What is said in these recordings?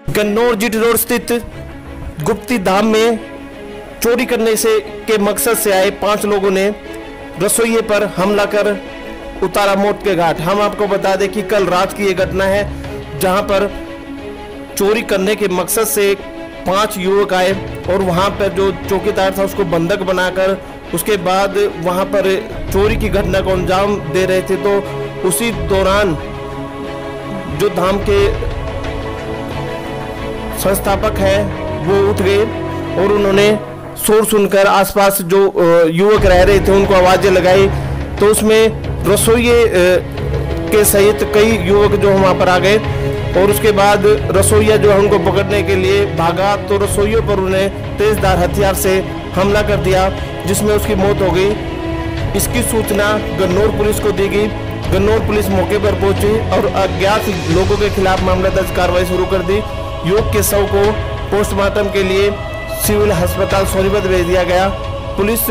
Gannaur GT road स्थित गुप्ती धाम में चोरी करने से के मकसद से आए 5 लोगों ने रसोइये पर हमला कर उतारा मौत के घाट। हम आपको बता दें कि कल रात की ये घटना है, जहां पर चोरी करने के मकसद से 5 युवक आए और वहां पर जो चौकीदार था उसको बंधक बनाकर उसके बाद वहां पर चोरी की घटना को अंजाम दे रहे थे। तो उसी दौरान जो धाम के संस्थापक है वो उठ गए और उन्होंने शोर सुनकर आसपास जो युवक रह रहे थे उनको आवाजें लगाई। तो उसमें रसोइये के सहित कई युवक जो वहाँ पर आ गए और उसके बाद रसोइया जो है उनको पकड़ने के लिए भागा तो रसोइयों पर उन्हें तेजधार हथियार से हमला कर दिया, जिसमें उसकी मौत हो गई। इसकी सूचना गन्नौर पुलिस को दी गई। गन्नौर पुलिस मौके पर पहुंची और अज्ञात लोगों के खिलाफ मामला दर्ज कार्रवाई शुरू कर दी। युवक के शव को पोस्टमार्टम के लिए सिविल अस्पताल सोनीपत भेज दिया गया। पुलिस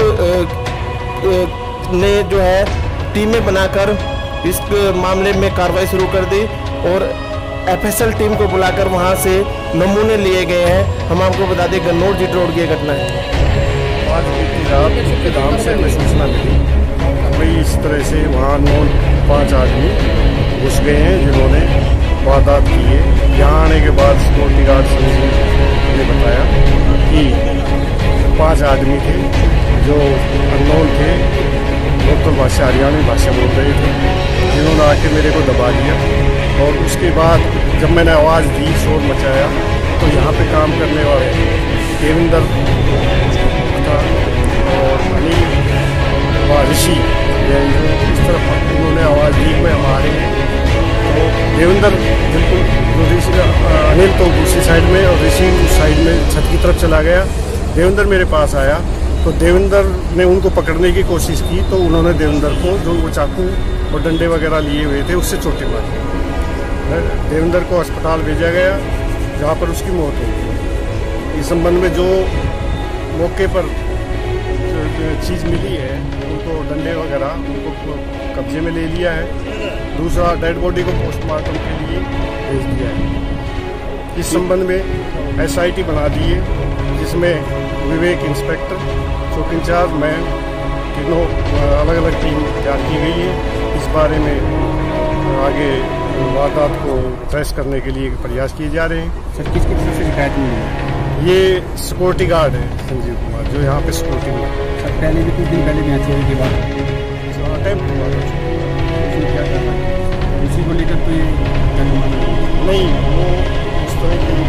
ने जो है टीमें बनाकर इस मामले में कार्रवाई शुरू कर दी और एफएसएल टीम को बुलाकर वहां से नमूने लिए गए हैं। हम आपको बता दें गन्नौर जीटी रोड की घटना है। आज बीती रात गुप्ती धाम से हमें सूचना मिली, वही इस तरह से वहाँ 5 आदमी घुस गए हैं जिन्होंने वारदात की है। यहाँ आने के बाद सिक्योरिटी गार्ड ने बताया कि 5 आदमी थे जो अननोन थे, लोकल भाषा हरियाणवी भाषा बोल रहे थे, जिन्होंने आके मेरे को दबा दिया। और उसके बाद जब मैंने आवाज़ दी, शोर मचाया, तो यहाँ पे काम करने वाले देवेंद्र था और अनिल व ऋषि इस तरफ उन्होंने आवाज़ दी कि हम आ रहे हैं। तो देवेंद्र बिल्कुल अनिल तो दूसरी साइड में और ऋषि उस साइड में छत की तरफ चला गया। देवेंद्र मेरे पास आया तो देवेंद्र ने उनको पकड़ने की कोशिश की, तो उन्होंने देवेंद्र को जो वो चाकू और डंडे वगैरह लिए हुए थे उससे चोटें मारी। देवेंद्र को अस्पताल भेजा गया जहाँ पर उसकी मौत हो गई। इस संबंध में जो मौके पर चीज़ मिली है उनको डंडे वगैरह उनको कब्जे में ले लिया है। दूसरा डेड बॉडी को पोस्टमार्टम के लिए भेज दिया है। इस संबंध में एसआईटी बना दी है, जिसमें विवेक इंस्पेक्टर, चौकी इंचार्ज, मैं तीनों अलग अलग टीम तैयार की गई है। इस बारे में आगे वारदात को ट्रेस करने के लिए प्रयास किए जा रहे हैं। सर किसकी तरफ से शिकायत मिली है? ये सिक्योरिटी गार्ड है संजीव कुमार, जो यहाँ पे सिक्योरिटी गार्ड। सर पहले भी कुछ दिन पहले भी चोरी के बाद अटैम्प्ट हुआ था, क्या करना है उसी को लेकर तो ये नहीं, वो उस तरह की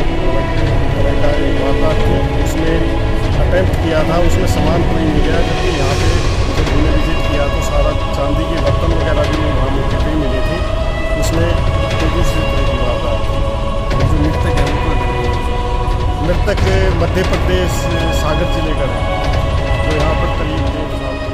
वारदात थी, उसमें अटैम्प्ट किया था, उसमें सामान कोई नहीं गया। जबकि यहाँ पे जब हमने विजिट किया तो सारा चांदी के बर्तन वगैरह भी वहाँ मौके पर मिले थे। उसमें कोई दूसरी तरह की वारदात थी। जो मृतक है मृतक मध्य प्रदेश सागर जिले का है, जो यहाँ पर करीब 1 साल